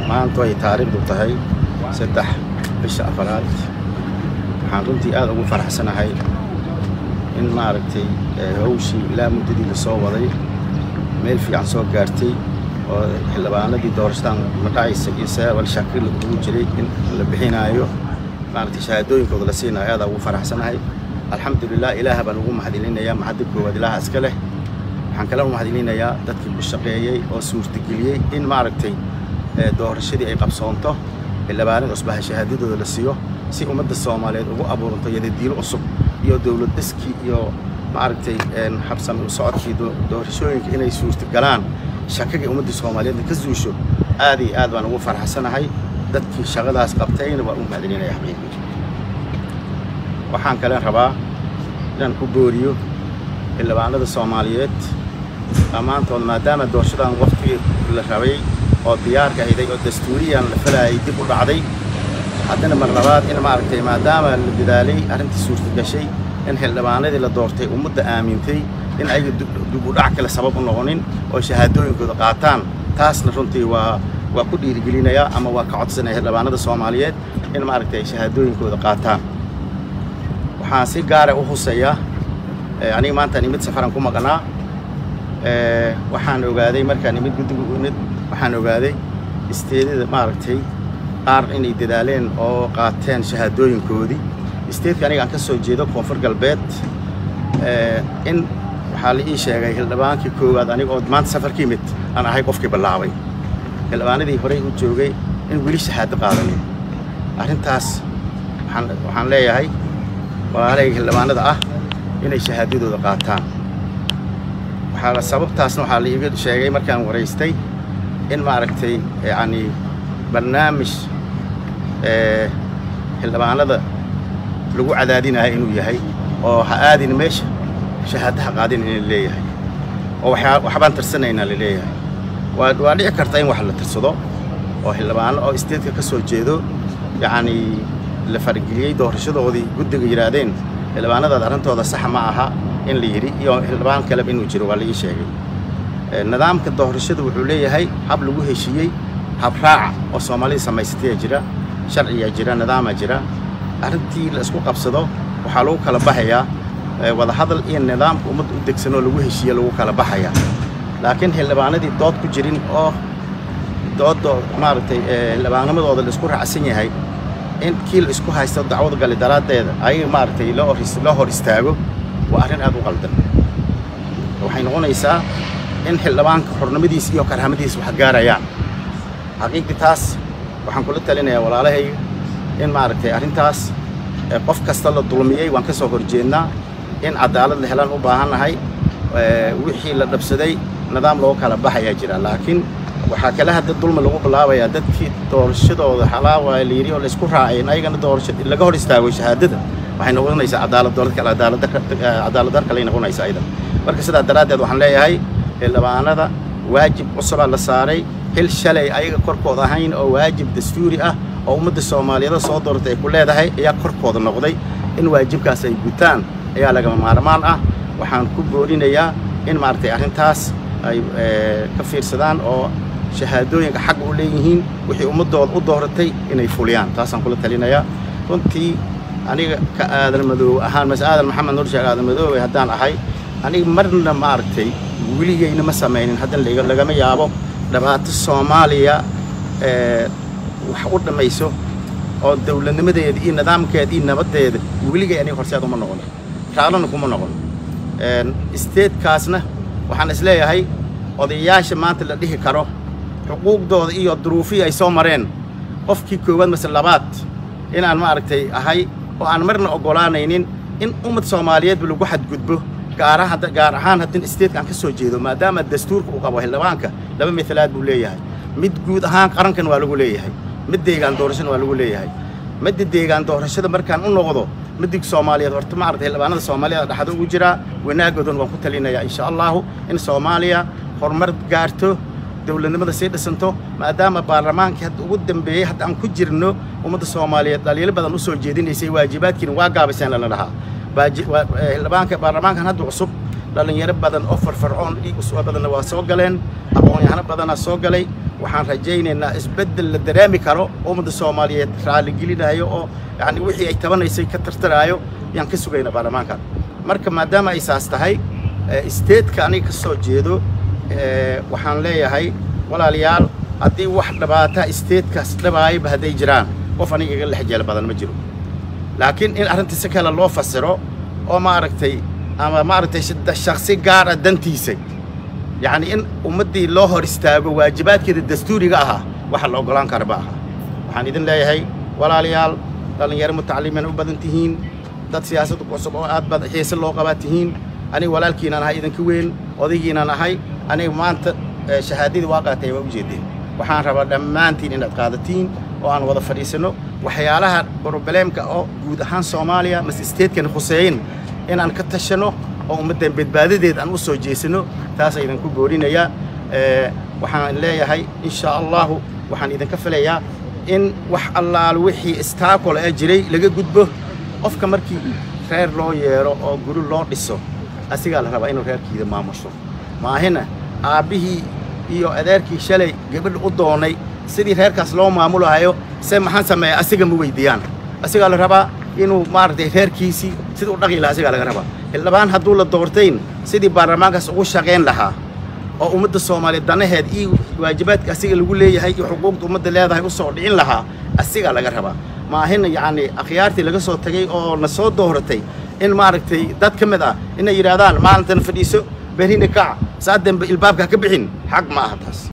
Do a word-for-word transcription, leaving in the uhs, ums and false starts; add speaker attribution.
Speaker 1: maanta way taariikhdu tahay saddex bisha afraad waxaan runtii aad ugu faraxsanahay in maaragtay hawshii ilaa muddadii la soo waday meel fiican soo gaartay oo xildhibaanadii doorashada madhacaysa iyo sabab shakir lagu jiray in la bixinayo maaragtay shahaadooyinkooda la siinayo aad ugu faraxsanahay alxamdulillah ilaaha baan ugu mahadcelinayaa mahadib koowaad ilaaha iska leh waxaan kala mahadcelinayaa dadkii ku shaqeeyay oo suurtageliyay in maaragtay doorashadii ay qabsoonto xildhibaanada cusbaha shahaadadooda la siiyo si ummadda Soomaaliyeed ugu abuuranto yadadiilo cusub iyo dawlad dhiski iyo maaragtay habsami u socodkii doorashooyinka inay suurtagalaan shaqada ummadda Soomaaliyeed ka zuusho aad iyo aad baan ugu faraxsanahay dadkii shaqadaas qabtayna waa u mahadcelinayaa xaqiiqii waxaan kale rabaa inaan ku booriyo xildhibaanada Soomaaliyeed amaantood maadaama doorashadan waqti la rabay oo diyaarka ahayd oo dastuuriyan la falayay dib u dhacday haddana mar labaad in maaragtay maadaama la dadaalay arrintii suurta gashay in xildhibaanadii la doortay ummadda aamintay in ay dib u dhac kale sabab u noqonin oo shahaadooyinkooda qaataan taasna runtii waa waa ku dhiirigelinayaa ama waa ka codsanayaa xildhibaanada Soomaaliyeed in maaragtay shahaadooyinkooda qaataan waxaan si gaar ah u huseeyaa aniga maanta nimid safaran ku maqnaa waxaan ogaaday markaan nimid guddiga unid waxaan ogaaday isteedada maaragtay qaar inay dadaaleen oo qaateen shahaadooyinkoodii isteedka aniga aan ka soo jeedo koonfur galbeed in waxaa la ii sheegay xildhibaankii koowaad aniga oo maanta safarka yimid aan ahay qofkii bilaabay xildhibaanadii horey u joogay in weli shahaado qaadanin arrintaas waxaan waxaan leeyahay walaalay xildhibaanada ah inay shahaadadooda qaataan waxaa sababtaasna waxaa la iiga sheegay markaan wareystay in maaragtay yani barnaamij ee xildhibaanada lagu cadaadinayo inuu yahay oo ha aadin meesha shahaadaha qaadin in leeyahay oo waxa waxbaan tirsanayna leeyahay waa waa dhici karta in wax la tirsado oo xildhibaan oo isteedka ka soo jeedo yani la fargeliyay doorashadoodii guddiga yiraahdeen xildhibaanada arintooda sax ma aha in la yiri iyo xildhibaan kale inuu jiro waa la ii sheegay nidaamka doorashada wuxuu leeyahay hab lagu heshiiyay hab raaca oo Soomaaliya samaysatay jira sharciya jira nidaam jira arrintii la isku qabsado waxa lagu kala baxayaa wada hadal iyo nidaamka umad u degsanoo lagu heshiiyay lagu kala baxayaa laakiin xildhibaanadii dood ku jirin oo dood maaragtay xildhibaanamadooda la isku raacsan yahay in kiil isku haysto dacwad gali daraadeeda ay maaragtay loo hor hor istaago waa arrin aad u qaldan waxay noqonaysaa in xildhibaanka xornimadiisa iyo karhamadiisa wax gaarayaan xaqiiqdii taas waxaan kula talinayaa walaalahayga in maaragtay arrintaas qof kasta la dulmiyay waan ka soo horjeednaa in cadaalad la helaan u baahanahay wixii la dhabsaday nidaam loo kala baxaya jira laakiin waxaa kale hadda dulmi lagu bilaabayaa dadkii doorashadooda xalaawa la yiri oo la isku raacay ayagana doorashada laga hor istaago shahaadada waxay noqonaysaa cadaalad dowladda kala cadaalad cadaalad darka la noqonaysaa aydan marka sidaa daraadeed waxaan leeyahay xildhibaanada waajib cusub la saaray hil shalay ayaga korkooda ahayn oo waajib dastuuri ah oo ummadda Soomaaliyeed soo doortay ay ku leedahay ayaa korkooda noqday in waajibkaas ay gutaan ayaa laga maarmaan ah waxaan ku boorinayaa in maartay arrintaas ay ka fiirsadaan oo shahaadooyinka xaq u leeyihiin wixii ummadooda u dooratay inay fuliyaan taasaan kula talinayaa runtii aniga ka aadan madow ahaan mas'aadan maxamed nuur sheekh aadan madow haddaan ahay aniga marna maartay weligayna ma sameeynin hadan laga ma yaabo dhibaato Soomaaliya ee wax u dhamayso oo dawladnimadeeda iyo nidaamkeeda iyo nabadeeda weligay aniga horseed uma noqon raalana kuma noqon een isteedkaasna waxaan isleeyahay odayaasha maanta la dhihi karo xuquuqdooda iyo duruufii ay soo mareen qofkii koowaad mas'al labaad in aan maaragtay ahay oo aan marna ogolaanaynin in ummad Soomaaliyeed lagu xadgudbo gaar ahaan gaar ahaan haddii isteedka aan ka soo jeedo maadaama dastuurka uu qabo xildhibaanka laba miislaad buu leeyahay mid guud ahaan qarankan waa lagu leeyahay mid deegaan doorashada waa lagu leeyahay mid deegaan doorashada markaan u noqdo mid Soomaaliyeed horta ma aragtay xildhibaanada Soomaaliyeed dhaxdo ugu jira wanaagooduna waan ku talinayaa insha Allah in Soomaaliya horumar gaarto dawladnimada sii dhisanto maadaama baarlamaanka hadda ugu dambeeyay hadda aan ku jirno ummadda Soomaaliyeed dhalinyaro badan u soo jeedinaysay waajibaadkiina waa gaabisan la dhahaa xildhibaanka baarlamaankan hadda cusub dhalinyaro badan oo farfarcoon iyo usoo badan waa soo galeen aqoon-yahano badan soo galay waxaan rajaynaynaa isbeddel la dareemi karo ummadda Soomaaliyeed raali gelinayo oo yani wixii ay tabanaysay ka tartaraayo yaan ka sugaynaa baarlamaanka marka maadaama ay saas tahay state-ka aniga ka soo jeedo waxaan leeyahay walaalayaal haddii wax dhabaata state-kaas dhabaayba hadday jiraan qof aniga iga lexjeel badan ma jiro laakiin in arrinta si kale loo fasiro oo maaragtay ama maaragtay shakhsi gaar ah dantiisa yani in ummadii loo hor istaago waajibaadkeeda dastuuriga aha waxa la ogolaan karo baaha waxaan idin leeyahay walaalayaal dhalinyaro mutacalimiin u badan tihiin dad siyaasadda ku cusub oo aad bad xiise loo qabaa tihiin aniga walaalkiina ahay idinka weyn odaygiina ahay aniga maanta shahaadadii waa qaatay waa u jeedeen waxaan rabaa dhammaantiin inaad qaadatiin oo aan wada fadhiisano waxyaalaha problemka oo guud ahaan Soomaaliya mas state-kan khuseeyin in aan ka tashano oo ummadda badbaadadeed aan u soo jeesano taas aydan ku goorinaya ee waxaan leeyahay insha Allah waxaan idinka filayaa in wax allaal wixii istaakol ee jiray laga gudbo qofka markii reer loo yeero oo guri loo dhiso asiga la rabaa inuu reerkiisa maamusho maahina aabihii iyo adeerkii shalay gabadh u doonay sidii reerkaas loo maamulayo se maxaan sameeyaa asiga ma weydiiyaan asiga la rabaa inuu maartay reerkiisi sidii u dhaqi lahaa asiga laga rabaa xildhibaan hadduu la doortayn sidii baarlamaankaas ugu shaqeyn lahaa oo ummadda Soomaaliyeed danaheed iyo waajibaadka asiga lagu leeyahay iyo xuquuqda ummadda leedahay u soo dhicin lahaa asiga laga rabaa maahina yani akhyaartii laga soo tagay oo na soo dooratay in maartay dad kamid ah inay yiraahdaan maalintan fadhiiso berina kac saadan ilbaabka ka bixin xaq ma aha taas